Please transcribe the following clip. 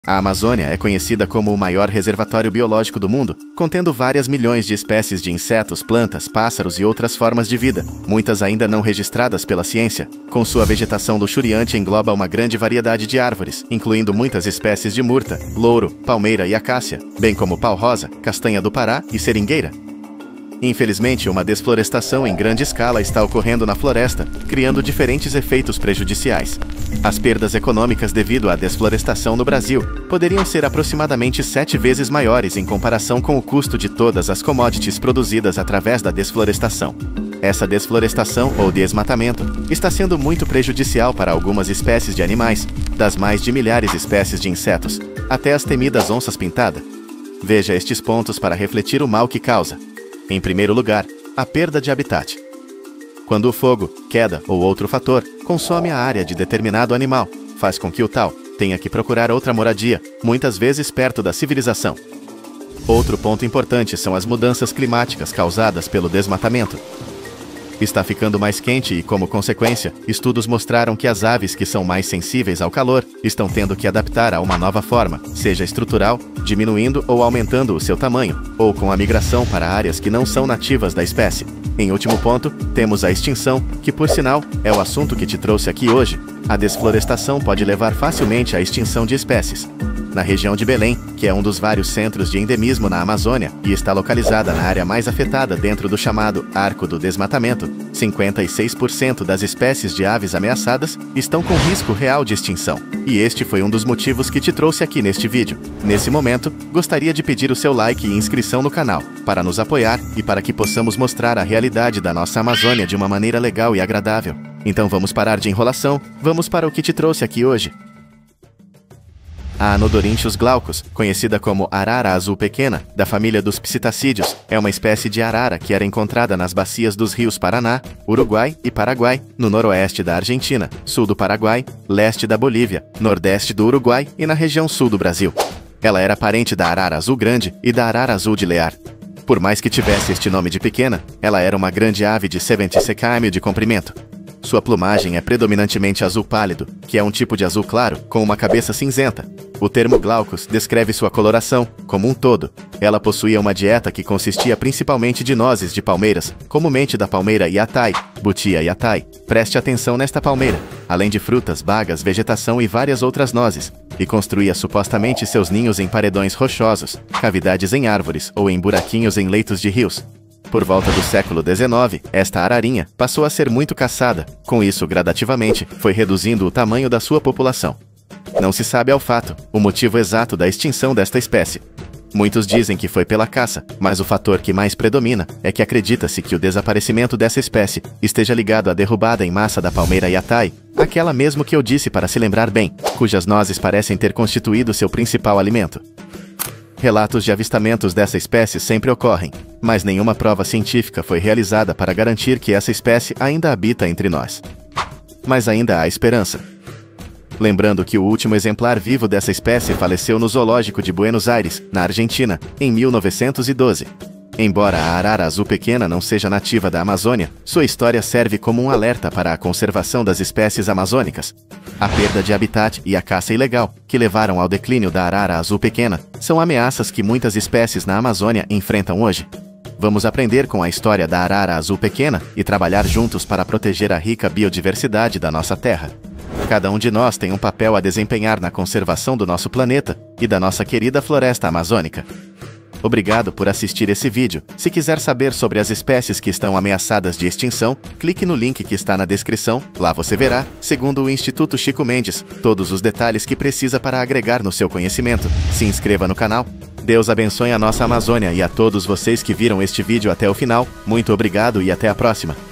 A Amazônia é conhecida como o maior reservatório biológico do mundo, contendo várias milhões de espécies de insetos, plantas, pássaros e outras formas de vida, muitas ainda não registradas pela ciência. Com sua vegetação luxuriante, engloba uma grande variedade de árvores, incluindo muitas espécies de murta, louro, palmeira e acácia, bem como pau-rosa, castanha do Pará e seringueira. Infelizmente, uma desflorestação em grande escala está ocorrendo na floresta, criando diferentes efeitos prejudiciais. As perdas econômicas devido à desflorestação no Brasil poderiam ser aproximadamente 7 vezes maiores em comparação com o custo de todas as commodities produzidas através da desflorestação. Essa desflorestação ou desmatamento está sendo muito prejudicial para algumas espécies de animais, das mais de milhares de espécies de insetos, até as temidas onças-pintada. Veja estes pontos para refletir o mal que causa. Em primeiro lugar, a perda de habitat. Quando o fogo, queda ou outro fator consome a área de determinado animal, faz com que o tal tenha que procurar outra moradia, muitas vezes perto da civilização. Outro ponto importante são as mudanças climáticas causadas pelo desmatamento. Está ficando mais quente e, como consequência, estudos mostraram que as aves que são mais sensíveis ao calor estão tendo que adaptar a uma nova forma, seja estrutural, diminuindo ou aumentando o seu tamanho, ou com a migração para áreas que não são nativas da espécie. Em último ponto, temos a extinção, que por sinal, é o assunto que te trouxe aqui hoje. A desflorestação pode levar facilmente à extinção de espécies. Na região de Belém, que é um dos vários centros de endemismo na Amazônia e está localizada na área mais afetada dentro do chamado Arco do Desmatamento, 56% das espécies de aves ameaçadas estão com risco real de extinção. E este foi um dos motivos que te trouxe aqui neste vídeo. Nesse momento, gostaria de pedir o seu like e inscrição no canal, para nos apoiar e para que possamos mostrar a realidade da nossa Amazônia de uma maneira legal e agradável. Então vamos parar de enrolação, vamos para o que te trouxe aqui hoje. A Anodorhynchus glaucus, conhecida como arara azul pequena, da família dos psitacídeos, é uma espécie de arara que era encontrada nas bacias dos rios Paraná, Uruguai e Paraguai, no noroeste da Argentina, sul do Paraguai, leste da Bolívia, nordeste do Uruguai e na região sul do Brasil. Ela era parente da arara azul grande e da arara azul de Lear. Por mais que tivesse este nome de pequena, ela era uma grande ave de 70 km de comprimento. Sua plumagem é predominantemente azul pálido, que é um tipo de azul claro, com uma cabeça cinzenta. O termo glaucus descreve sua coloração, como um todo. Ela possuía uma dieta que consistia principalmente de nozes de palmeiras, comumente da palmeira yatai, Butia yatai. Preste atenção nesta palmeira, além de frutas, bagas, vegetação e várias outras nozes, e construía supostamente seus ninhos em paredões rochosos, cavidades em árvores ou em buraquinhos em leitos de rios. Por volta do século XIX, esta ararinha passou a ser muito caçada. Com isso, gradativamente, foi reduzindo o tamanho da sua população. Não se sabe ao fato o motivo exato da extinção desta espécie. Muitos dizem que foi pela caça, mas o fator que mais predomina é que acredita-se que o desaparecimento dessa espécie esteja ligado à derrubada em massa da palmeira yatai, aquela mesmo que eu disse para se lembrar bem, cujas nozes parecem ter constituído seu principal alimento. Relatos de avistamentos dessa espécie sempre ocorrem, mas nenhuma prova científica foi realizada para garantir que essa espécie ainda habita entre nós. Mas ainda há esperança. Lembrando que o último exemplar vivo dessa espécie faleceu no Zoológico de Buenos Aires, na Argentina, em 1912. Embora a arara azul pequena não seja nativa da Amazônia, sua história serve como um alerta para a conservação das espécies amazônicas. A perda de habitat e a caça ilegal, que levaram ao declínio da arara azul pequena, são ameaças que muitas espécies na Amazônia enfrentam hoje. Vamos aprender com a história da arara azul pequena e trabalhar juntos para proteger a rica biodiversidade da nossa terra. Cada um de nós tem um papel a desempenhar na conservação do nosso planeta e da nossa querida floresta amazônica. Obrigado por assistir esse vídeo. Se quiser saber sobre as espécies que estão ameaçadas de extinção, clique no link que está na descrição. Lá você verá, segundo o Instituto Chico Mendes, todos os detalhes que precisa para agregar no seu conhecimento. Se inscreva no canal. Deus abençoe a nossa Amazônia e a todos vocês que viram este vídeo até o final. Muito obrigado e até a próxima.